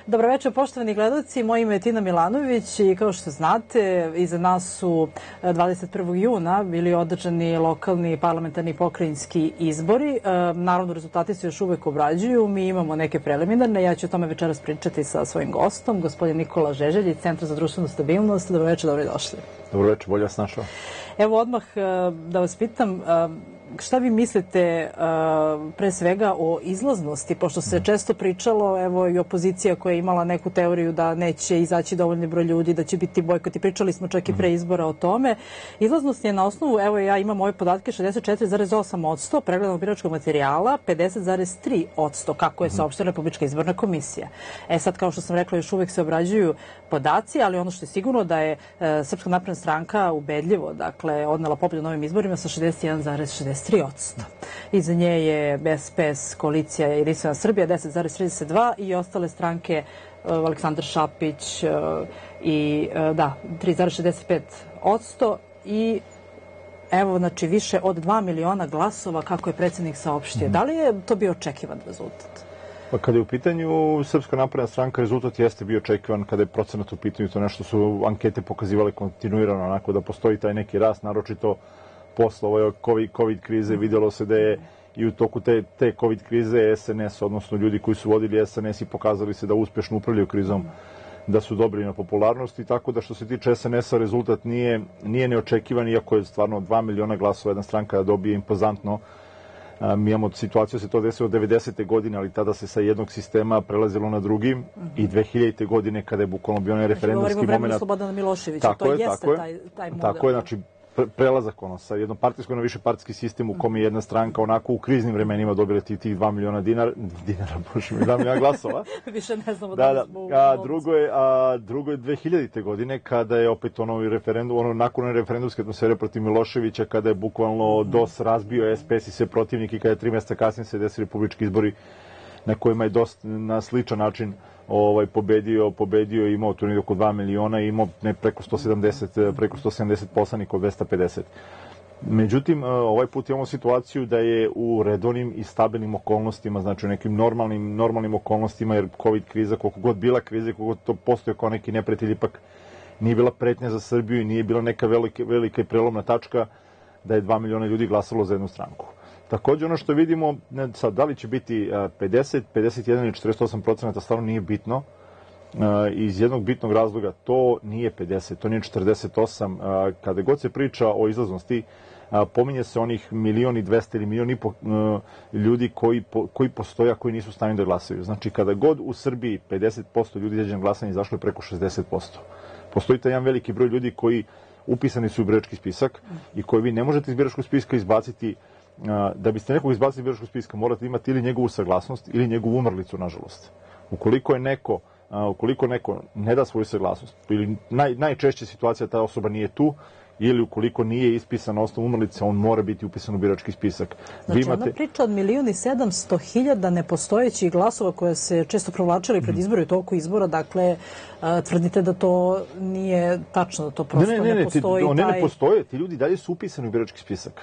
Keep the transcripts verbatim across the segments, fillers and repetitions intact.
Dobro večer, poštovani gledalci. Moje ime je Tina Milanović i kao što znate, iza nas su dvadeset prvog juna bili održani lokalni, parlamentarni i pokrajinski izbori. Naravno, rezultati se još uvek obrađuju. Mi imamo neke preliminarne. Ja ću o tome večeras pričati sa svojim gostom, gospodin Nikola Žeželj iz Centra za društvenu stabilnost. Dobro večer, dobro došli. Dobro večer, bolje vas našao. Evo odmah da vas pitam, šta vi mislite pre svega o izlaznosti, pošto se često pričalo, evo i opozicija koja je imala neku teoriju da neće izaći dovoljni broj ljudi, da će biti bojkot i pričali smo čak i pre izbora o tome. Izlaznost je na osnovu, evo ja imam ove podatke, šezdeset četiri zarez osam posto pregledanog biračkog materijala, pedeset zarez tri posto kako je saopštila Republička izborna komisija. E sad, kao što sam rekla, još uvek se obrađuju podaci, ali ono što je sigurno da je Srpska napredna stranka ubedljivo, dakle, odnela pobedu na ovim izborima sa šezdeset jedan zarez šezdeset tri posto. Iza nje je S P S, koalicija Jedinstvena Srbija, deset zarez trideset dva i ostale stranke Aleksandar Šapić i da, tri zarez šezdeset pet posto i evo, znači, više od dva miliona glasova kako je predsjednik saopštio. Da li je to bio očekivan rezultat? Pa kada je u pitanju Srpska napredna stranka, rezultat jeste bio očekivan. Kada je procenat u pitanju, to nešto su ankete pokazivale kontinuirano, onako da postoji taj neki rast, naročito posle ove COVID, COVID krize. Vidjelo se da je i u toku te, te COVID krize S N S, odnosno ljudi koji su vodili S N S i pokazali se da uspješno upravljaju krizom, da su dobri na popularnosti, tako da što se tiče S N S-a rezultat nije, nije neočekivan, iako je stvarno dva miliona glasova jedna stranka dobije impozantno. Mi imamo situaciju, se to desilo devedesete godine, ali tada se sa jednog sistema prelazilo na drugi i dve hiljadite godine kada je bukvalno bio onaj referendumski moment. Govorimo o vremenu Slobodana Miloševića, to jeste taj, taj model. Tako je, znači prelazak ono, sa jednopartijskog na višepartijski sistem u kom je jedna stranka onako u kriznim vremenima dobila ti tih dva miliona dinara, dinara, bože mi, dva miliona glasova. Više ne znamo da, da, da smo... A drugo je, a drugo je dve hiljadite godine kada je opet ono referendum, ono nakon referendumske atmosfere protiv Miloševića, kada je bukvalno D O S razbio S P S i sve protivnike, kada je tri mjeseca kasnije se desili republički izbori na kojima je dosta na sličan način ovaj pobedio, pobedio i imao tu negdje oko dva miliona i imao ne preko sto sedamdeset, preko sto sedamdeset poslanika od dvesta pedeset. Međutim, ovaj put imamo situaciju da je u redovnim i stabilnim okolnostima, znači u nekim normalnim, normalnim okolnostima, jer COVID kriza, koliko god bila kriza, koliko god to postoje kao neki neprijatelj, ipak nije bila pretnja za Srbiju i nije bila neka velika, velika i prelomna tačka da je dva miliona ljudi glasalo za jednu stranku. Također ono što vidimo, sad, da li će biti pedeset, pedeset jedan ili četrdeset osam procenata, stvarno nije bitno. Iz jednog bitnog razloga to nije pedeset, to nije četrdeset osam. Kada god se priča o izlaznosti, pominje se onih milion i dvesta ili milion i po ljudi koji, koji postoje, a koji nisu u stanju da glasaju. Znači, kada god u Srbiji pedeset posto ljudi izađe na glasanje, izašlo je preko šezdeset posto. Postoji taj jedan veliki broj ljudi koji upisani su u birački spisak i koji vi ne možete iz biračkog spiska izbaciti. Da biste nekog izbacili iz biračkog spiska, morate imati ili njegovu saglasnost ili njegovu umrlicu, nažalost. Ukoliko je neko, ukoliko neko ne da svoju saglasnost, ili naj, najčešća situacija ta osoba nije tu, ili ukoliko nije ispisan na osnovu umrlice, on mora biti upisan u birački spisak. Znači, imate... ona priča od milion i sedamsto hiljada nepostojećih glasova koje se često provlačili pred izbore i toliko izbora, dakle, tvrdite da to nije tačno, da to prosto ne, ne, ne, ne postoji. Ne, ne, taj... ne postoje, ti ljudi dalje su upisani u birački spisak.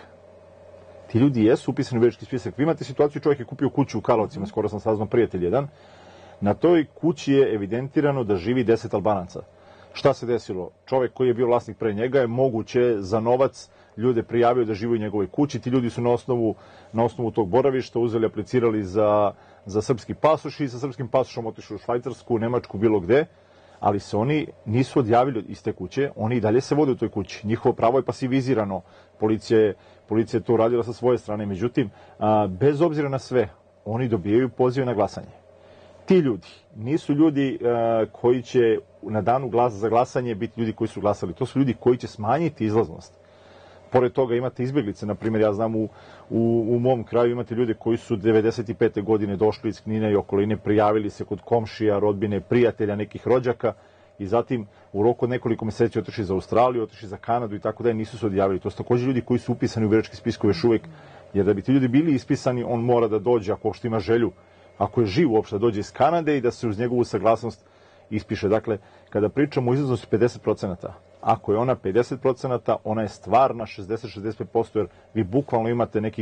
Ti ljudi jesu upisani u birački spisak. Vi imate situaciju, čovjek je kupio kuću u Karlovcima, skoro sam saznao, prijatelj jedan. Na toj kući je evidentirano da živi deset Albanaca. Šta se desilo? Čovjek koji je bio vlasnik pre njega je moguće za novac ljude prijavio da žive u njegovoj kući. Ti ljudi su na osnovu, na osnovu tog boravišta uzeli, aplicirali za, za srpski pasoš i sa srpskim pasošom otišli u Švajcarsku, Nemačku, bilo gde. Ali se oni nisu odjavili iz te kuće, oni i dalje se vode u toj kući. Njihovo pravo je pasivizirano. Policija je, policija je to uradila sa svoje strane. Međutim, a, bez obzira na sve, oni dobijaju pozive na glasanje. Ti ljudi nisu ljudi a, koji će na danu glasa za glasanje biti ljudi koji su glasali. To su ljudi koji će smanjiti izlaznost. Pored toga imate izbjeglice, na primjer, ja znam u, u, u mom kraju imate ljude koji su devedeset pete godine došli iz Knina i okoline, prijavili se kod komšija, rodbine, prijatelja, nekih rođaka i zatim u roku od nekoliko mjeseci otišli za Australiju, otišli za Kanadu i tako da je nisu se odjavili. To su također ljudi koji su upisani u birački spisak još uvijek, jer da bi ti ljudi bili ispisani, on mora da dođe, ako uopšte ima želju, ako je živ uopšte, da dođe iz Kanade i da se uz njegovu saglasnost ispiše. Dakle, kada pričamo o izlaznosti pedeset procenata, ako je ona pedeset procenata, ona je stvarna šezdeset do šezdeset pet posto, jer vi bukvalno imate nekih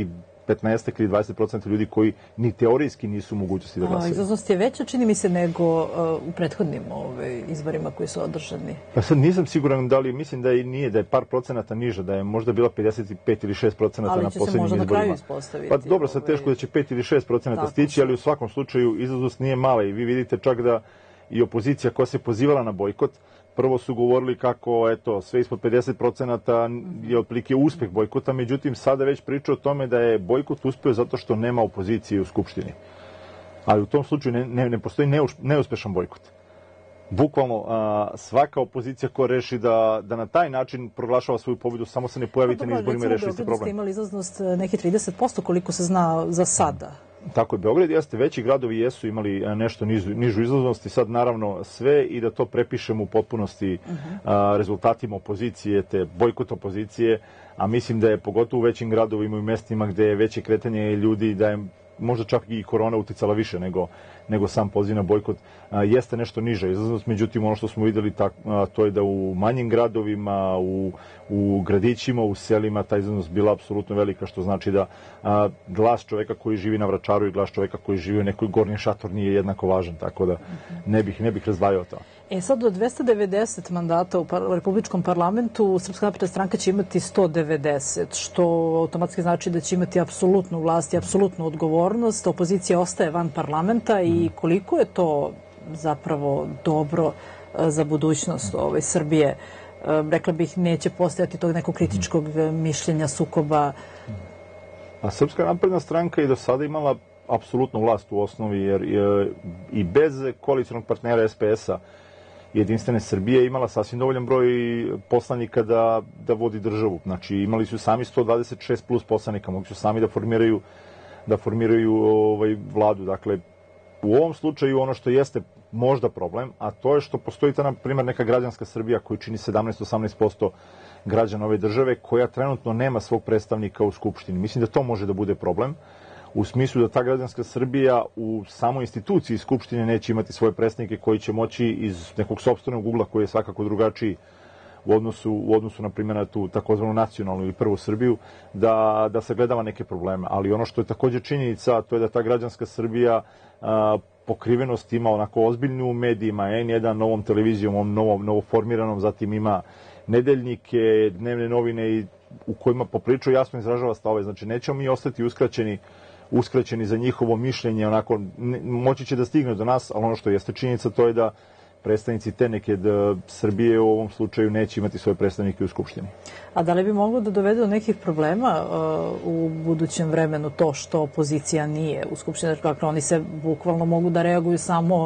petnaest ili dvadeset posto ljudi koji ni teorijski nisu u mogućnosti da glasaju. Izlaznost je veća, čini mi se, nego u prethodnim izborima koji su održani. Pa sad nisam siguran da li, mislim da i nije, da je par procenata niža, da je možda bila pedeset pet ili šest procenata na poslednjim izborima. Ali će se možda na kraju ispostaviti. Pa dobro, sad teško da će pet ili šest procenata stići, ali u svakom slučaju izlaznost nije mala i vi vidite čak da i opozicija koja se pozivala na bojkot, prvo su govorili kako, eto, sve ispod pedeset procenata je otprilike uspeh bojkota, međutim, sada već priča o tome da je bojkot uspeo zato što nema opozicije u Skupštini. Ali u tom slučaju ne, ne, ne postoji neuš, neuspešan bojkot. Bukvalno, a, svaka opozicija koja reši da, da na taj način proglašava svoju pobedu, samo se ne pojavite na izborima i reši se problem. Ste imali izlaznost neki trideset posto koliko se zna za sada. Tako je, Beograd jeste, veći gradovi jesu imali nešto nižu, nižu izlaznost i sad naravno sve i da to prepišemo u potpunosti uh -huh. a, rezultatima opozicije, te bojkot opozicije, a mislim da je pogotovo u većim gradovima i mestima gde je veće kretanje ljudi, da je možda čak i korona uticala više nego, nego sam poziv na bojkot, a, jeste nešto niža izlaznost, međutim ono što smo videli tak, a, to je da u manjim gradovima, u, u gradićima, u selima ta izlaznost bila apsolutno velika, što znači da a, glas čoveka koji živi na Vračaru i glas čoveka koji živi u nekoj gornji šator nije jednako važan, tako da ne bih, ne bih razdvajao to. E sad, do dvesta devedeset mandata u par Republičkom parlamentu Srpska napredna stranka će imati sto devedeset, što automatski znači da će imati apsolutnu vlast i apsolutnu odgovornost. Opozicija ostaje van parlamenta i koliko je to zapravo dobro za budućnost ove Srbije. Rekla bih, neće postojati tog nekog kritičkog mišljenja, sukoba. A Srpska napredna stranka i do sada imala apsolutnu vlast u osnovi, jer je, i bez koalicionog partnera S P S-a Jedinstvene Srbije imala sasvim dovoljan broj poslanika da, da vodi državu. Znači, imali su sami sto dvadeset šest plus poslanika, mogli su sami da formiraju, da formiraju ovaj, vladu. Dakle, u ovom slučaju ono što jeste možda problem, a to je što postoji ta, na primjer, neka građanska Srbija koji čini sedamnaest do osamnaest posto građana ove države, koja trenutno nema svog predstavnika u Skupštini. Mislim da to može da bude problem, u smislu da ta građanska Srbija u samoj instituciji Skupštine neće imati svoje predstavnike koji će moći iz nekog sopstvenog ugla koji je svakako drugačiji u odnosu, u odnosu na primjer, na tu takozvanu nacionalnu ili prvu Srbiju, da, da se gledava neke probleme. Ali ono što je također činjenica, to je da ta građanska Srbija a, pokrivenost ima onako ozbiljnu u medijima, N jedan, Novom televizijom, novom, novoformiranom, zatim ima nedeljnike, dnevne novine i u kojima popričao jasno izražava stavove. Znači, nećemo mi ostati uskraćeni uskraćeni za njihovo mišljenje, onako, ne, moći će da stigne do nas, ali ono što jeste činjenica to je da predstavnici te neke da Srbije u ovom slučaju neće imati svoje predstavnike u Skupštini. A da li bi moglo da dovede do nekih problema uh, u budućem vremenu to što opozicija nije u Skupštini? Dakle, oni se bukvalno mogu da reaguju samo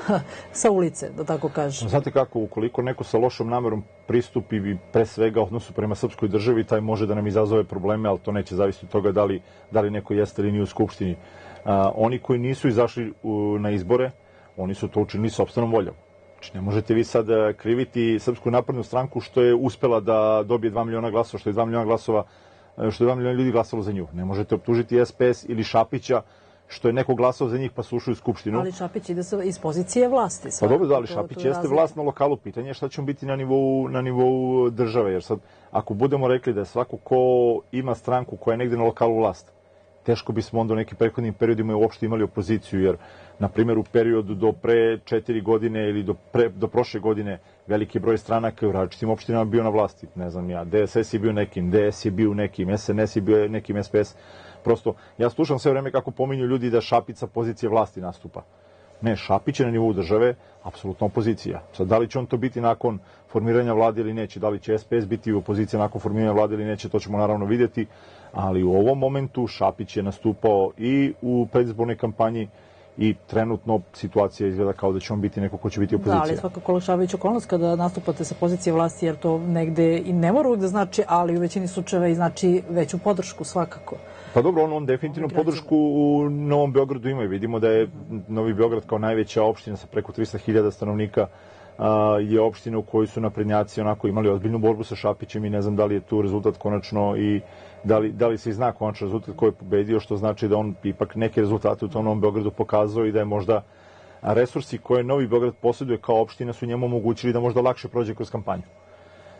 sa ulice, da tako kažem. Znate kako, ukoliko neko sa lošom namerom pristupi i pre svega odnosu prema srpskoj državi, taj može da nam izazove probleme, ali to neće zavisiti od toga da li, da li neko jeste ili nije u Skupštini. Uh, oni koji nisu izašli uh, na izbore, oni su to učinili sopstvenom voljom. Ne možete vi sad kriviti Srpsku naprednu stranku što je uspela da dobije dva miliona glasova, što je dva miliona glasova, što je dva miliona ljudi glasalo za nju. Ne možete optužiti S P S ili Šapića što je neko glasao za njih pa su ušli u Skupštinu. Ali Šapić ide iz pozicije vlasti. Pa dobro, da, ali Šapić jeste vlast na lokalu. Pitanje je šta ćemo biti na nivou, na nivou države. Jer sad, ako budemo rekli da je svako ko ima stranku koja je negde na lokalu vlast, teško bismo onda u nekim prethodnim periodima uopšte imali opoziciju, jer, na primjer, u periodu do pre četiri godine ili do, pre, do prošle godine veliki broj stranaka u različitim opštinama bio na vlasti. Ne znam ja, D S S je bio nekim, D S je bio nekim, S N S je bio nekim, S P S. Prosto, ja slušam sve vreme kako pominju ljudi da Šapić sa pozicije vlasti nastupa. Ne, Šapić je na nivou države apsolutno opozicija. Sad, da li će on to biti nakon formiranja vlade ili neće, da li će S P S biti u opoziciji nakon formiranja vlade ili neće, to ćemo naravno vidjeti, ali u ovom momentu Šapić je nastupao i u predizbornoj kampanji i trenutno situacija izgleda kao da će on biti neko ko će biti opozicija. Da, ali svakako olakšavajuća okolnost kada nastupate sa pozicije vlasti, jer to negde i ne mora da znači, ali u većini slučajeva i znači veću podršku svakako. Pa dobro, on, on definitivno podršku u Novom Beogradu ima i vidimo da je Novi Beograd kao najveća opština sa preko trista hiljada stanovnika a, je opština u kojoj su naprednjaci onako imali ozbiljnu borbu sa Šapićem i ne znam da li je tu rezultat konačno i da li, da li se i zna konačno rezultat ko je pobedio, što znači da on ipak neke rezultate u tom Novom Beogradu pokazao i da je možda resursi koje Novi Beograd posjeduje kao opština su njemu omogućili da možda lakše prođe kroz kampanju.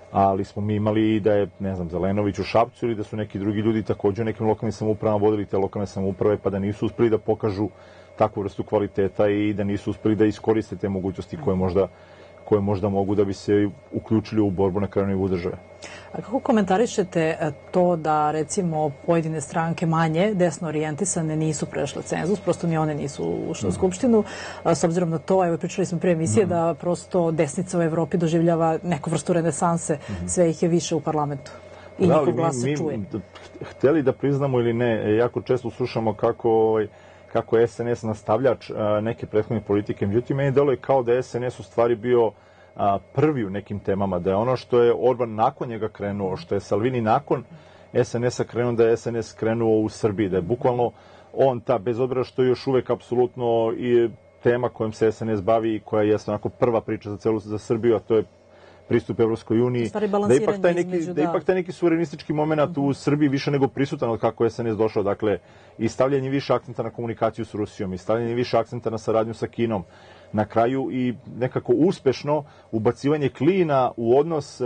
ali smo mi imali da je, ne znam, Zelenović u Šapcu ili da su neki drugi ljudi takođe u nekim lokalnim samoupravama vodili te lokalne samouprave, pa da nisu uspeli da pokažu takvu vrstu kvaliteta i da nisu uspeli da iskoriste te mogućnosti koje možda, koje možda mogu da bi se uključili u borbu na kraju nivou države. A kako komentarišete to da, recimo, pojedine stranke manje desno orijentisane nisu prešle cenzus, prosto ni one nisu ušle u Skupštinu, s obzirom na to, evo, pričali smo pre emisije, da prosto desnica u Evropi doživljava neku vrstu renesanse, sve ih je više u parlamentu i njihov glas se čuje. Hteli da priznamo ili ne, jako često slušamo kako kako je S N S nastavljač neke prethodne politike. Međutim, meni deluje kao da je S N S u stvari bio prvi u nekim temama, da je ono što je Orban nakon njega krenuo, što je Salvini nakon S N S-a krenuo, da je S N S krenuo u Srbiji, da je bukvalno on ta, bez obzira što je još uvek apsolutno i tema kojom se S N S bavi i koja je onako prva priča za celu za Srbiju, a to je pristup Evropskoj uniji, da ipak taj neki, da ipak taj neki suverenistički moment u Srbiji više nego prisutan od kako je S N S došao, dakle, i stavljanje više akcenta na komunikaciju s Rusijom, i stavljanje više akcenta na saradnju sa Kinom, na kraju i nekako uspešno ubacivanje klina u odnos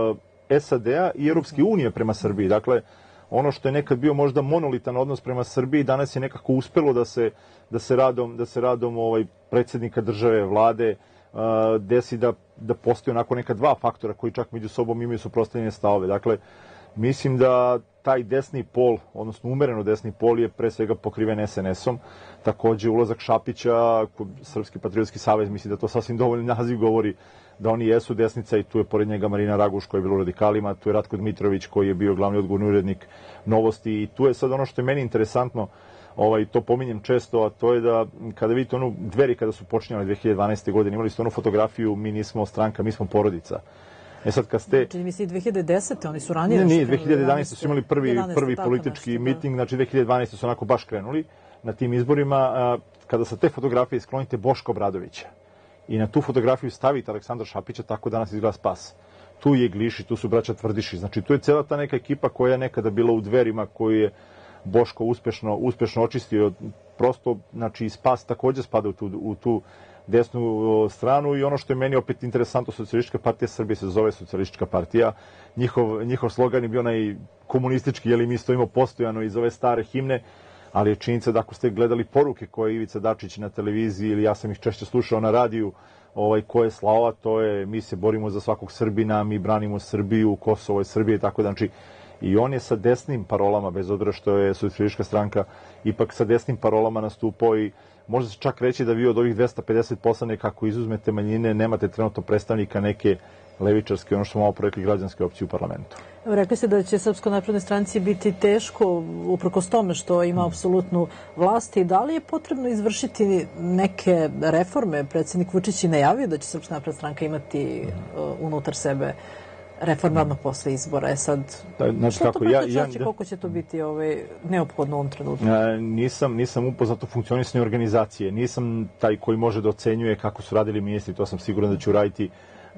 S A D-a i Europske unije prema Srbiji. Dakle, ono što je nekad bio možda monolitan odnos prema Srbiji, danas je nekako uspelo da se, da se radom, da se radom ovaj, predsjednika države, vlade, desi da, da postoje onako neka dva faktora koji čak među sobom imaju suprotstavljene stavove. Dakle, mislim da taj desni pol, odnosno umereno desni pol je pre svega pokriven S N S-om. Takođe, ulazak Šapića, Srpski patriotski savez, mislim da to sasvim dovoljni naziv govori da oni jesu desnica i tu je pored njega Marina Raguš koja je bila u Radikalima, tu je Ratko Dmitrović koji je bio glavni odgovorni urednik Novosti i tu je sad ono što je meni interesantno, ovaj, to pominjem često, a to je da kada vidite onu Dveri kada su počinjali dve hiljade dvanaeste. godine, imali ste onu fotografiju mi nismo stranka, mi smo porodica. E sad kad ste... Čini mi se i dve hiljade desete. oni su ranije... Ne, nije, dve hiljade jedanaeste. su imali prvi, prvi politički miting, znači dve hiljade dvanaeste. su onako baš krenuli na tim izborima. Kada sa te fotografije sklonite Boška Obradovića i na tu fotografiju stavite Aleksandra Šapića, tako danas izgleda Spas. Tu je Gliši, tu su braća Tvrdiši. Znači, tu je cela ta neka ekipa koja je nekada bila u Dverima, koju je Boško uspešno, uspešno očistio. Prosto, znači, Spas takođe spada u tu, u tu desnu stranu i ono što je meni opet interesantno, Socijalistička partija Srbije se zove Socijalistička partija. Njihov, njihov slogan je bio onaj komunistički, jeli mi stojimo postojano iz ove stare himne, ali je činjenica da ako ste gledali poruke koje je Ivica Dačić na televiziji ili ja sam ih češće slušao na radiju, ovaj, ko je slao, to je mi se borimo za svakog Srbina, mi branimo Srbiju, Kosovo je Srbije, tako da, znači, i on je sa desnim parolama, bez obzira što je Socijalistička stranka, ipak sa desnim parolama nastupao i može se čak reći da vi od ovih dvesta pedeset poslanika, ako izuzmete manjine, nemate trenutno predstavnika neke levičarske, ono što smo malo porekli, građanske opcije u parlamentu. Rekli ste da će Srpskoj naprednoj stranci biti teško, uprkos tome što ima apsolutnu vlast, i da li je potrebno izvršiti neke reforme? Predsjednik Vučić je najavio da će Srpska napredna stranka imati unutar sebe reforme odmah posle izbora. E sad, znači, što to praktično znači, koliko će to biti ovaj, neophodno u ovom trenutku? Nisam, nisam upoznat o funkcionisanje organizacije. Nisam taj koji može da ocenjuje kako su radili ministri, to sam siguran da ću raditi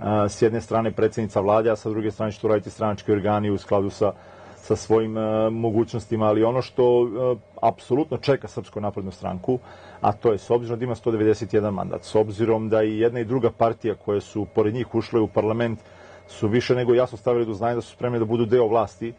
s jedne strane predsjednica vlade, a sa druge strane će to raditi stranački organi u skladu sa, sa svojim uh, mogućnostima, ali ono što uh, apsolutno čeka Srpsku naprednu stranku, a to je s obzirom da ima sto devedeset jedan mandat, s obzirom da i jedna i druga partija koje su pored njih ušle u parlament su više nego jasno stavili do znanja da su spremni da budu deo vlasti.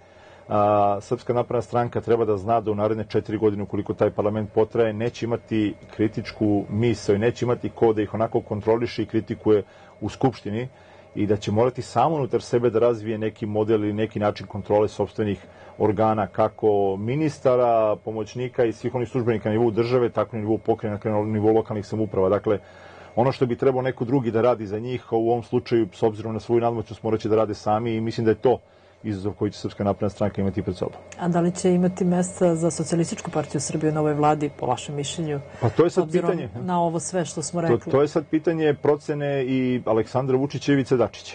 A, Srpska napredna stranka treba da zna da u naredne četiri godine, ukoliko taj parlament potraje, neće imati kritičku misao i neće imati ko da ih onako kontroliše i kritikuje u Skupštini i da će morati samo unutar sebe da razvije neki model ili neki način kontrole sopstvenih organa, kako ministara, pomoćnika i svih onih službenika na nivou države, tako na nivou pokrajina, na nivou lokalnih samouprava. Dakle, ono što bi trebao neko drugi da radi za njih, u ovom slučaju, s obzirom na svoju nadmoćnost, moraće da rade sami i mislim da je to izazov koji će Srpska napredna stranka imati pred sobom. A da li će imati mesta za Socijalističku partiju Srbije na ovoj vladi, po vašem mišljenju? Pa to je sad pitanje. Na ovo sve što smo rekli. To, to je sad pitanje procene i Aleksandra Vučića i Ivice Dačića.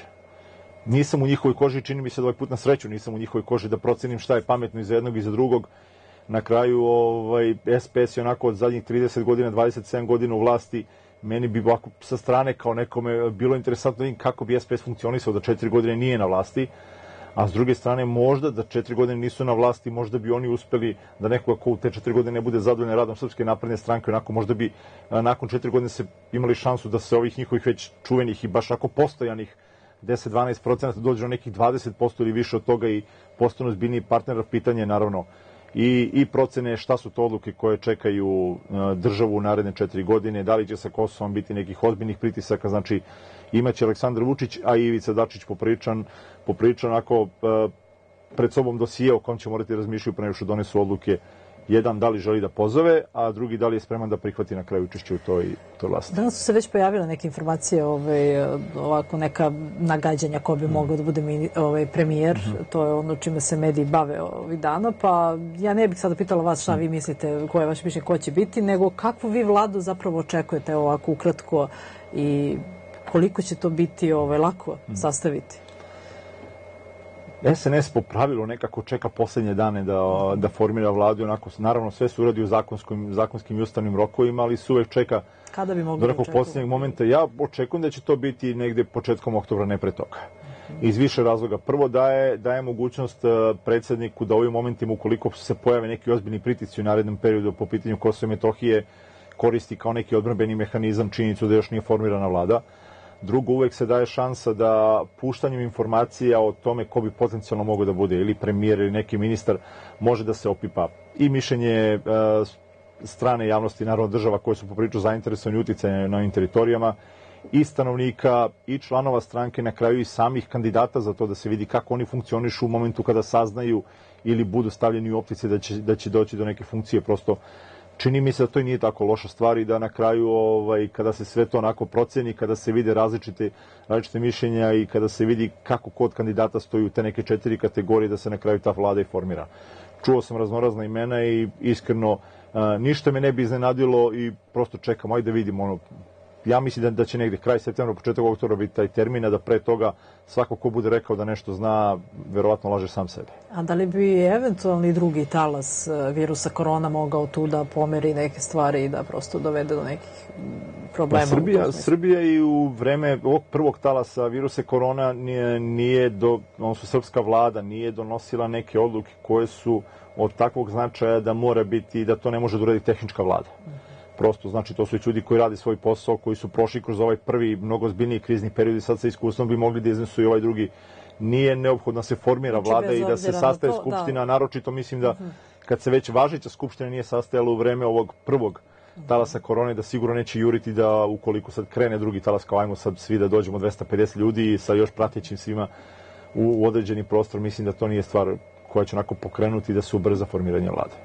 Nisam u njihovoj koži, čini mi se da ovaj put na sreću nisam u njihovoj koži da procenim šta je pametno i za jednog i za drugog. Na kraju ovaj, S P S je onako od zadnjih trideset godina, dvadeset sedam godina u vlasti. Meni bi ovako sa strane kao nekome bilo interesantno da vidim kako bi S P S funkcionisao da četiri godine nije na vlasti, a s druge strane možda da četiri godine nisu na vlasti, možda bi oni uspeli da nekoga ko u te četiri godine ne bude zadovoljan radom Srpske napredne stranke, onako možda bi a, nakon četiri godine se imali šansu da se ovih njihovih već čuvenih i baš ako postojanih deset do dvanaest procenata dođe do nekih dvadeset posto ili više od toga i postanu zbiljniji partner. Pitanje naravno i, i procene šta su to odluke koje čekaju državu u naredne četiri godine, da li će sa Kosovom biti nekih ozbiljnih pritisaka, znači imaće Aleksandar Vučić, a i Ivica Dačić popričan, popričan ako pred sobom dosije o kom će morati razmišljati pre nego što donesu odluke. Jedan da li želi da pozove, a drugi da li je spreman da prihvati na kraju učešće u toj, toj vlasti. Danas su se već pojavile neke informacije, ovaj, ovako neka nagađanja ko bi mm. mogao da bude mini, ovaj, premijer. Mm -hmm. To je ono čime se mediji bave ovih dana. Pa ja ne bih sada pitala vas šta mm. vi mislite, koje je vaše mišljenje, ko će biti, nego kakvu vi vladu zapravo očekujete ovako ukratko i koliko će to biti ovaj, lako mm. sastaviti? S N S po pravilu nekako čeka poslednje dane da, da formira vladu, onako, naravno sve se uradi u zakonskim, zakonskim i ustavnim rokovima, ali se uvek čeka Kada bi mogli do nekog poslednjeg momenta. Ja očekujem da će to biti negde početkom oktobra, ne pre toga. Iz više razloga. Prvo, daje, daje mogućnost predsjedniku da u ovim momentima, ukoliko se pojave neki ozbiljni pritisci u narednom periodu po pitanju Kosova i Metohije, koristi kao neki odbrambeni mehanizam činjenicu da još nije formirana vlada. Drugo, uvek se daje šansa da puštanjem informacija o tome ko bi potencijalno mogao da bude ili premijer ili neki ministar može da se opipa i mišljenje e, strane javnosti, naravno država koje su po priču zainteresovani uticaje na ovim teritorijama, i stanovnika i članova stranke, na kraju i samih kandidata za to da se vidi kako oni funkcionišu u momentu kada saznaju ili budu stavljeni u optice da će, da će doći do neke funkcije. Prosto čini mi se da to i nije tako loša stvar i da na kraju, ovaj, kada se sve to onako proceni, kada se vide različite, različite mišljenja i kada se vidi kako kod kandidata stoji u te neke četiri kategorije, da se na kraju ta vlada i formira. Čuo sam raznorazna imena i iskreno a, ništa me ne bi iznenadilo i prosto čekam, ajde da vidimo ono. Ja mislim da, da će negde kraj septembra, početak oktobra biti taj termin, a da pre toga svako ko bude rekao da nešto zna, verovatno laže sam sebe. A da li bi eventualni drugi talas virusa korona mogao tu da pomeri neke stvari i da prosto dovede do nekih problema? Pa Srbija, Srbija i u vreme ovog prvog talasa virusa korona nije, nije do, odnosno srpska vlada nije donosila neke odluke koje su od takvog značaja da mora biti, da to ne može da uradi tehnička vlada. Prosto, znači, to su ljudi koji radi svoj posao, koji su prošli kroz ovaj prvi, mnogo ozbiljniji krizni period i sad sa iskustvom bi mogli da iznesu i ovaj drugi. Nije neophodno da se formira vlada i da se sastaje to, skupština, da. Naročito mislim da kad se već važeća skupština nije sastajala u vreme ovog prvog talasa korone, da sigurno neće juriti da ukoliko sad krene drugi talas, kao ajmo sad svi da dođemo dvesta pedeset ljudi i sa još pratećim svima u, u određeni prostor, mislim da to nije stvar koja će onako pokrenuti da se ubrza formiranje vlade.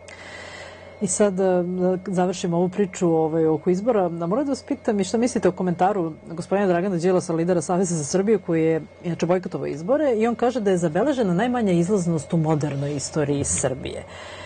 I sad da završimo ovu priču ovaj, oko izbora. Moram da vas pitam i šta mislite o komentaru gospodina Dragana Đilasa, lidera Saveza za Srbiju, koji je inače bojkotovao izbore, i on kaže da je zabeležena najmanja izlaznost u modernoj istoriji Srbije.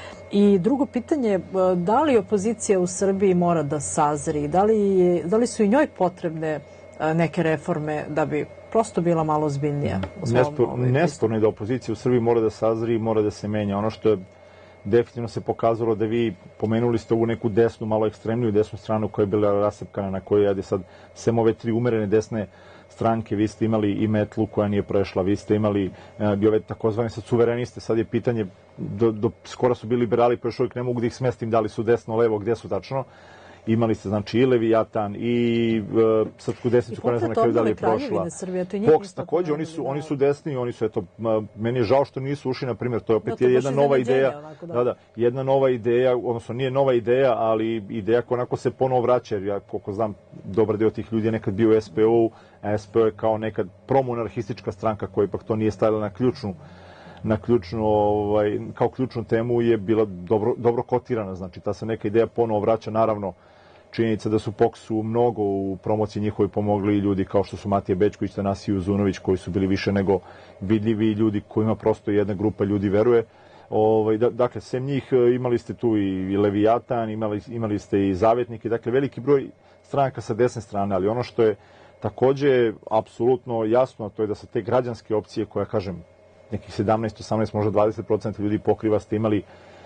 I drugo pitanje, da li opozicija u Srbiji mora da sazri? Da li, da li su i njoj potrebne neke reforme da bi prosto bila malo ozbiljnija? Nesporno je da opozicija u Srbiji mora da sazri i mora da se menja. Ono što je definitivno se pokazalo da vi pomenuli ste ovu neku desnu, malo ekstremniju desnu stranu koja je bila rasepkana, na kojoj jade sad sem ove tri umerene desne stranke, vi ste imali i Metlu koja nije prešla, vi ste imali i ove takozvane sad suvereniste, sad je pitanje, do, do, skoro su bili liberali, pa još uvijek ne mogu da ih smestim da li su desno, levo, gde su tačno. Imali ste, znači, i Levijatan i uh, Srpsku desnicu koja ne znam na kraju da li je prošla. Fox, takođe, oni su, oni su desni, oni su, eto, meni je žao što nisu ušli, na primjer, to je opet da, jedna nova ideja, onako, da. Da, da, jedna nova ideja, odnosno nije nova ideja, ali ideja koja onako se ponovo vraća, jer ja, koliko znam, dobar deo tih ljudi je nekad bio u S P O-u, a S P O je kao nekad promonarhistička stranka koja ipak to nije stavila na ključnu na ključnu, ovaj, kao ključnu temu je bila dobro, dobro kotirana, znači ta se neka ideja ponovo vraća, naravno činjenica da su P O K S-u mnogo u promociji njihovi pomogli ljudi kao što su Matija Bećković, Tanasije Uzunović, koji su bili više nego vidljivi ljudi kojima prosto jedna grupa ljudi veruje. Ovaj, da, dakle, sem njih imali ste tu i Levijatan, imali, imali ste i Zavetnike, dakle veliki broj stranaka sa desne strane, ali ono što je takođe apsolutno jasno, to je da sa te građanske opcije, koja, kažem, nekih sedamnaest, osamnaest, možda dvadeset procenata ljudi pokriva, ste imali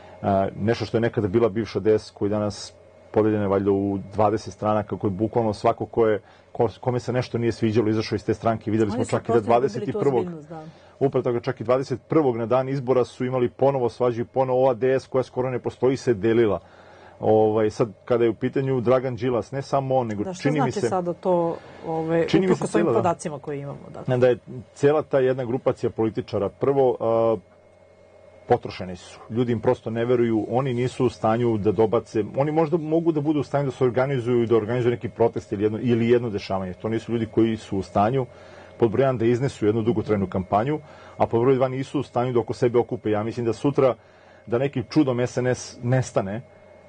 a, nešto što je nekada bila bivša D E S, koji danas podeljene valjda u dvadeset stranaka, koji bukvalno svako ko je, ko, kome se nešto nije sviđalo, izašao iz te stranke. Videli smo čak i da dvadeset prvog upravo tako, čak i dvadeset prvog na dan izbora su imali ponovo svađu i ponovo ova D E S koja skoro ne postoji se delila. Ovaj, sad, kada je u pitanju Dragan Đilas, ne samo on, nego da, čini mi se... Da, što znači sada to, ove, uprko s ovim podacima koje imamo? Dakle. Da je cijela ta jedna grupacija političara, prvo, uh, potrošeni su. Ljudi im prosto ne veruju, oni nisu u stanju da dobace, oni možda mogu da budu u stanju da se organizuju i da organizuju neki protest ili jedno, ili jedno dešavanje. To nisu ljudi koji su u stanju, pod broj jedan, da iznesu jednu dugotrajnu kampanju, a pod broj dva nisu u stanju da oko sebe okupe. Ja mislim da sutra, da nekim čudom es en es nestane,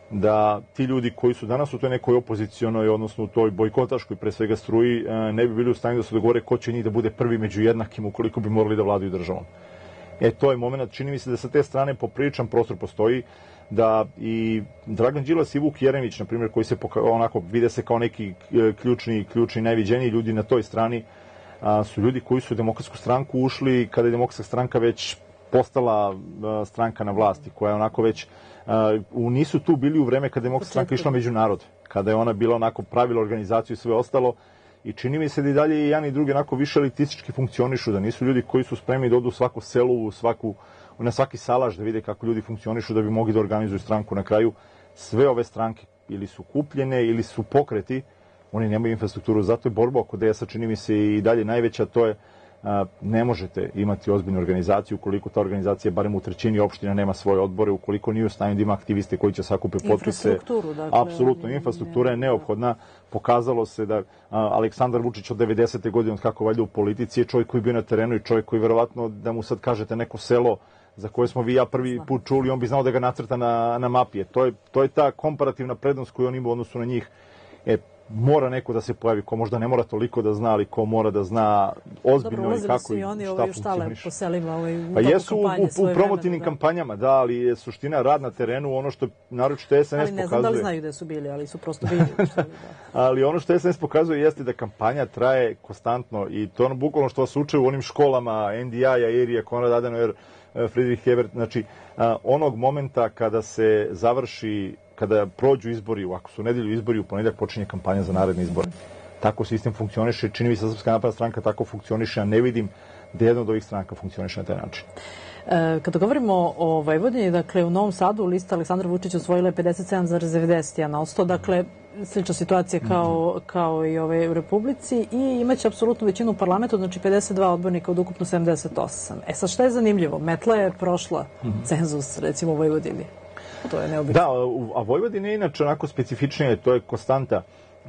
da ti ljudi koji su danas u toj nekoj opozicionoj, odnosno u toj bojkotaškoj pre svega struji, ne bi bili u stanju da se dogovore ko će njih da bude prvi među jednakim ukoliko bi morali da vladaju državom. E, to je moment, čini mi se da sa te strane popriličan prostor postoji, da i Dragan Đilas i Vuk Jeremić, na primjer, koji se poka onako vide se kao neki ključni, ključni najviđeniji ljudi na toj strani, a, su ljudi koji su u Demokratsku stranku ušli kada je Demokratska stranka već postala a, stranka na vlasti, koja je onako već Uh, nisu tu bili u vreme kada je Demokratska stranka išla među narod, kada je ona bila onako pravila organizaciju i sve ostalo, i čini mi se da i dalje i jedan i drugi onako više elitistički funkcionišu, da nisu ljudi koji su spremni da odu u svaku selu, u svaku, na svaki salaš da vide kako ljudi funkcionišu da bi mogli da organizuju stranku. Na kraju sve ove stranke ili su kupljene ili su pokreti, oni nemaju infrastrukturu, zato je borba oko de es a čini mi se i dalje najveća, to je a, ne možete imati ozbiljnu organizaciju ukoliko ta organizacija barem u trećini opština nema svoje odbore, ukoliko nije u stanju da ima aktiviste koji će sakupe potpise. Infrastrukturu, dakle. Apsolutno, infrastruktura je neophodna. Pokazalo se da a, Aleksandar Vučić od devedesete godine, od kako valjda u politici, je čovjek koji je bio na terenu i čovjek koji verovatno da mu sad kažete neko selo za koje smo vi ja prvi put čuli, on bi znao da ga nacrta na, na mapi. To je, to je ta komparativna prednost koju on ima u odnosu na njih. E, mora neko da se pojavi, ko možda ne mora toliko da zna, ali ko mora da zna ozbiljno i kako i šta funkcioniše. Po selima, ovaj, pa jesu u, u, u promotivnim kampanjama, da, ali je suština rad na terenu, ono što naročito es en es pokazuje. Ali ne znam da li znaju da su bili, ali su prosto bili. Da. Ali ono što es en es pokazuje jeste da kampanja traje konstantno i to ono bukvalno što vas uče u onim školama en de i-a, Airija, Konrad Adenauer, Friedrich Hebert, znači onog momenta kada se završi, kada prođu izbori, ako su u nedelju izbori, u ponedeljak počinje kampanja za naredne izbore. Tako sistem funkcioniše, čini mi se da Srpska napredna stranka tako funkcioniše, a ne vidim da jedna od ovih stranaka funkcioniše na taj način. E, kada govorimo o Vojvodini, dakle u Novom Sadu lista Aleksandra Vučića osvojila je pedeset sedam zarez devedeset jedan posto, dakle slična situacija kao, mm-hmm. kao i ove u Republici i imaće apsolutnu većinu u parlamentu, znači pedeset dva odbornika od ukupno sedamdeset osam. E sad šta je zanimljivo? Metla je prošla mm-hmm. cenzus recimo u Vojvodini. To je neobično. Da, a Vojvodina je inače onako specifičnije, to je konstanta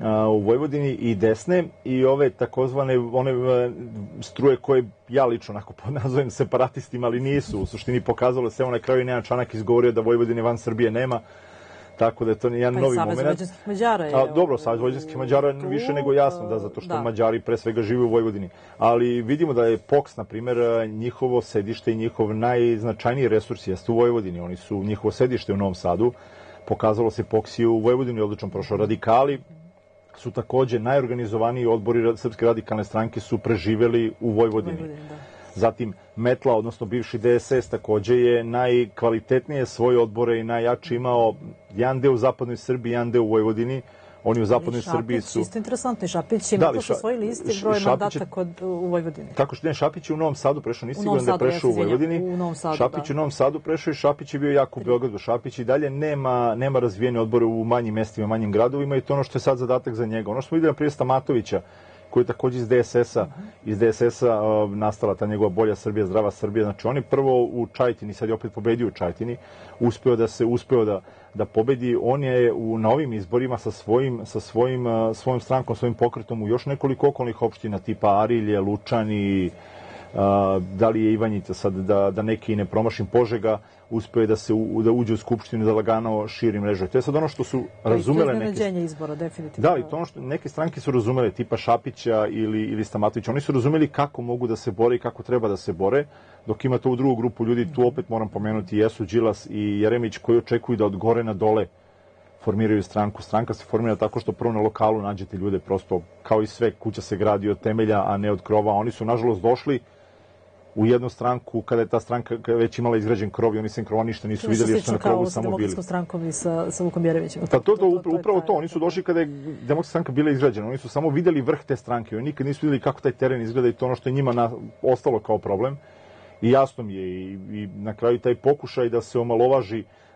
u Vojvodini i desne i ove takozvane one struje koje ja lično onako nazovem separatistima, ali nisu. U suštini pokazalo se, evo na kraju jedan članak izgovorio da Vojvodine van Srbije nema, tako da je to jedan pa novi moment. Savez vojvođanskih Mađara je... A, dobro, Savez vojvođanskih Mađara je više nego jasno, da, zato što da. Mađari pre svega žive u Vojvodini. Ali vidimo da je P O K S, na primjer, njihovo sedište i njihov najznačajniji resurs jeste u Vojvodini. Oni su njihovo sedište u Novom Sadu. Pokazalo se P O K S i u Vojvodini odlično prošao. Radikali su takođe najorganizovaniji odbori Srpske radikalne stranke su preživeli u Vojvodini. Vojvodini da. Zatim Metla, odnosno bivši de es es, takođe je najkvalitetnije svoje odbore i najjači imao jedan deo u zapadnoj Srbiji, jedan deo u Vojvodini. Oni u zapadnoj Šapić, Srbiji su... Isto interesantno, i Šapić ima da, sa svoj listi broj mandata kod, u Vojvodini. Tako što je Šapić je u Novom Sadu prešao, nisi siguran da je prešao u Vojvodini. U Novom Sadu, Šapić da. u Novom Sadu prešao i Šapić je bio jako u Beogradu. Šapić i dalje nema, nema razvijene odbore u manjim mestima, manjim gradovima i to ono što je sad zadatak za njega. Ono što smo videli na primjer Stamatovića, koji je također iz de es es a, iz de es es a uh, nastala ta njegova bolja Srbija, zdrava Srbija. Znači on je prvo u Čajetini, sad je opet pobedio u Čajetini, uspeo da se uspeo da da pobedi. On je u na ovim izborima sa svojim sa svojim uh, svojim strankom, svojim pokretom u još nekoliko okolnih opština tipa Arilje, Lučani, uh, da li je Ivanjica sad da da neki ne promašim, Požega, uspeo je da se u, da uđe u skupštinu da lagano širi mrežu. To je sad ono što su razumele neke... To je izbora, definitivno. Da, i to ono što neke stranke su razumele, tipa Šapića ili, ili Stamatovića, oni su razumeli kako mogu da se bore i kako treba da se bore, dok ima to u drugu grupu ljudi, tu opet moram pomenuti jesu Đilas i Jeremić koji očekuju da od gore na dole formiraju stranku. Stranka se formira tako što prvo na lokalu nađete ljude, prosto kao i sve, kuća se gradi od temelja, a ne od krova. Oni su nažalost došli u jednu stranku kada je ta stranka već imala izgrađen krov i oni sem krova ništa nisu vidjeli, jer su na krovu samo bili. Demokratskom strankom i sa, sa Vukom Jerevićem. Pa to, to, upravo, upravo to, oni su došli kada je Demokratska stranka bila izgrađena, oni su samo vidjeli vrh te stranke, oni nikad nisu vidjeli kako taj teren izgleda i to ono što je njima na, ostalo kao problem. I jasno mi je i, i na kraju taj pokušaj da se omalovaži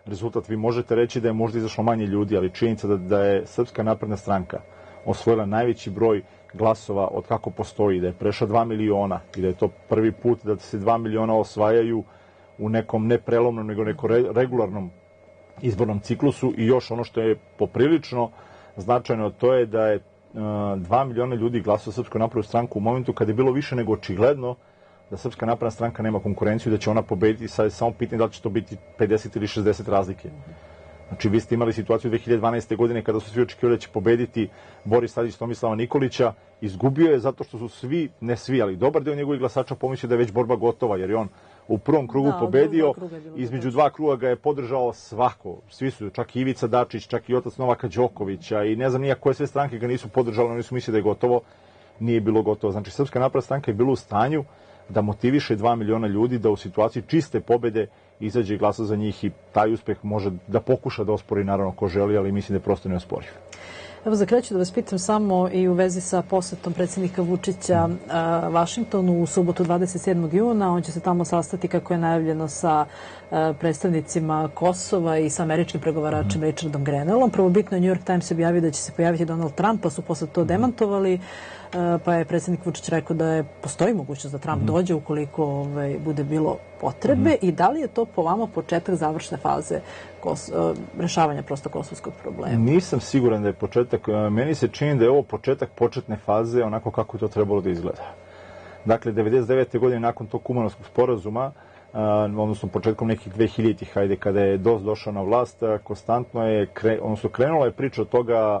rezultat. Vi možete reći da je možda izašlo manje ljudi, ali činjenica da, da je Srpska napredna stranka osvojila najveći broj glasova od kako postoji, da je prešla dva miliona i da je to prvi put da se dva miliona osvajaju u nekom ne prelomnom, nego nekom regularnom izbornom ciklusu. I još ono što je poprilično značajno, to je da je dva miliona ljudi glasao Srpsku naprednu stranku u momentu kada je bilo više nego očigledno da Srpska napredna stranka nema konkurenciju, da će ona pobediti. Sad je samo pitanje da li će to biti pedeset ili šezdeset razlike. Znači, vi ste imali situaciju dve hiljade dvanaeste. godine kada su svi očekivali da će pobediti Boris Tadić Tomislava Nikolića. Izgubio je zato što su svi, ne svi, ali dobar deo njegovih glasača pomislio da je već borba gotova, jer je on u prvom krugu da, pobedio, između dva kruga ga je podržao svako. Svi su, čak i Ivica Dačić, čak i otac Novaka Đokovića i ne znam nijak koje sve stranke ga nisu podržale, oni su mislili da je gotovo, nije bilo gotovo. Znači, Srpska napredna stranka je bila u stanju da motiviše dva miliona ljudi da u situaciji čiste pobede izađe i glasa za njih i taj uspeh može da pokuša da ospori naravno ko želi, ali mislim da je prosto neosporiv. Evo, za kreću da vas pitam samo i u vezi sa posetom predsjednika Vučića a, Vašingtonu u subotu dvadeset sedmog juna. On će se tamo sastati, kako je najavljeno, sa a, predstavnicima Kosova i sa američkim pregovaračem mm. Richardom Grenellom. Prvobitno New York Times objavio da će se pojaviti Donald Trump, pa su posle to demantovali. Pa je predsjednik Vučić rekao da je postoji mogućnost da Trump mm. dođe ukoliko ovaj, bude bilo potrebe. Mm. I da li je to po vama početak završne faze kos, rešavanja prosto kosovskog problema? Nisam siguran da je početak. Meni se čini da je ovo početak početne faze onako kako je to trebalo da izgleda. Dakle, devedeset devete. godine nakon tog Kumanovskog sporazuma, odnosno početkom nekih dve hiljaditih, hajde, kada je D O S došao na vlast, konstantno je, kre, odnosno krenula je priča od toga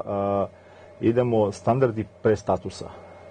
idemo standardi pre statusa.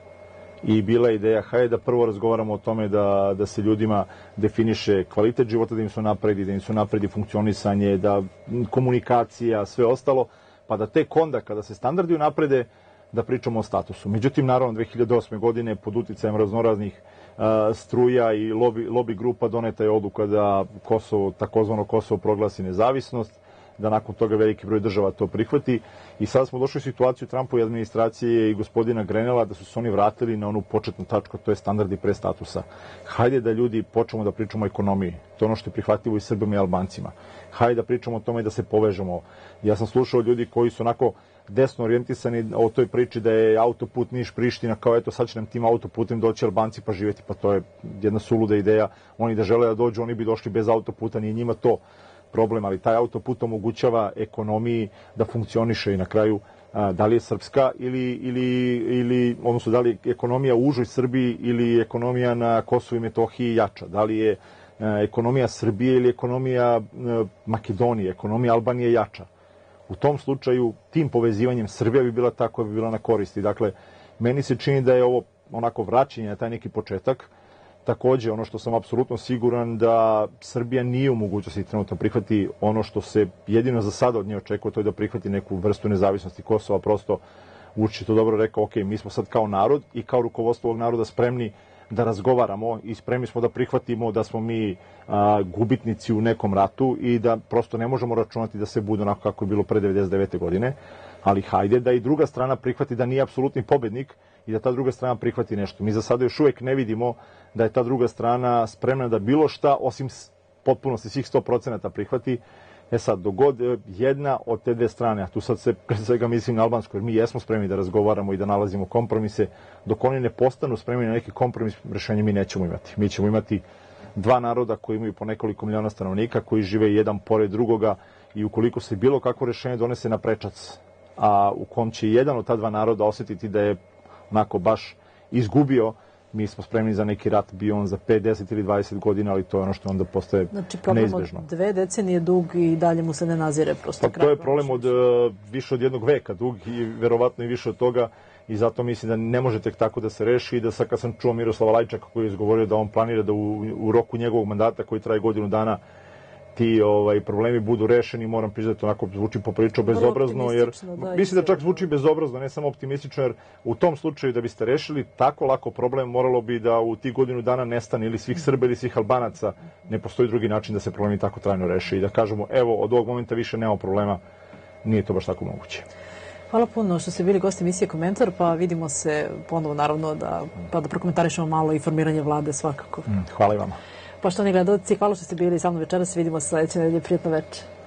I bila je ideja, hajde da prvo razgovaramo o tome da, da se ljudima definiše kvalitet života, da im se napredi, da im se napredi funkcionisanje, da komunikacija, sve ostalo, pa da tek onda, kada se standardi unaprede, da pričamo o statusu. Međutim, naravno, dve hiljade osme. godine pod uticajem raznoraznih uh, struja i lobi, lobi grupa doneta je odluka da Kosovo, takozvano Kosovo proglasi nezavisnost, da nakon toga veliki broj država to prihvati. I sada smo došli u situaciju Trumpove administracije i gospodina Grenella da su se oni vratili na onu početnu tačku, to je standardi pre statusa. Hajde da ljudi počnemo da pričamo o ekonomiji. To je ono što je prihvatljivo i Srbima i Albancima. Hajde da pričamo o tome da se povežemo. Ja sam slušao ljudi koji su onako desno orijentisani o toj priči da je autoput Niš-Priština, kao eto sad će nam tim autoputem doći Albanci pa živjeti, pa to je jedna suluda ideja. Oni da žele da dođu, oni bi došli bez autoputa, nije njima to problem, ali taj autoput omogućava ekonomiji da funkcioniše i na kraju a, da li je srpska ili, ili, ili odnosno da li je ekonomija u užoj Srbiji ili ekonomija na Kosovu i Metohiji jača, da li je a, ekonomija Srbije ili ekonomija a, Makedonije, ekonomija Albanije jača. U tom slučaju, tim povezivanjem Srbija bi bila ta koja bi bila na koristi. Dakle, meni se čini da je ovo onako vraćanje na taj neki početak. Takođe, ono što sam apsolutno siguran da Srbija nije u mogućnosti trenutno prihvati ono što se jedino za sada od nje očekuje, to je da prihvati neku vrstu nezavisnosti Kosova. Prosto Vučić je to dobro rekao, ok, mi smo sad kao narod i kao rukovodstvo ovog naroda spremni da razgovaramo i spremni smo da prihvatimo da smo mi a, gubitnici u nekom ratu i da prosto ne možemo računati da se bude onako kako je bilo pre devedeset devete. godine, ali hajde da i druga strana prihvati da nije apsolutni pobednik i da ta druga strana prihvati nešto. Mi za sada još uvek ne vidimo da je ta druga strana spremna da bilo šta, osim potpunosti svih sto procenata prihvati. E sad, dogod jedna od te dve strane, a tu sad se pre svega mislim na albansku, jer mi jesmo spremni da razgovaramo i da nalazimo kompromise, dok oni ne postanu spremni na neki kompromis, rešenje mi nećemo imati. Mi ćemo imati dva naroda koji imaju po nekoliko miliona stanovnika, koji žive jedan pored drugoga i ukoliko se bilo kakvo rešenje donese na prečac, a u kom će jedan od ta dva naroda osetiti da je onako baš izgubio, mi smo spremni za neki rat, bio on za pet, deset ili dvadeset godina, ali to je ono što onda postaje znači, problem neizbežno. Od dve decenije dug i dalje mu se ne nazire prosto. Pa to je problem od uh, više od jednog veka dug i verovatno i više od toga i zato mislim da ne može tek tako da se reši i da sad kad sam čuo Miroslava Lajčaka koji je izgovorio da on planira da u, u roku njegovog mandata koji traje godinu dana ti ovaj, problemi budu rešeni, moram priznati onako zvuči poprilično bezobrazno, jer da, mislim da čak zvuči bezobrazno, ne samo optimistično, jer u tom slučaju da biste rešili tako lako problem, moralo bi da u tih godinu dana nestane ili svih Srba ili svih Albanaca, ne postoji drugi način da se problemi tako trajno reše i da kažemo, evo, od ovog momenta više nema problema, nije to baš tako moguće. Hvala puno što ste bili gosti emisije Komentar, pa vidimo se ponovo naravno da, pa da prokomentarišemo malo i formiranje vlade svakako. Hvala i vama. Poštovani gledalci, hvala što ste bili sa mnom večeras. Vidimo se sledeće nedelje. Prijatno večer.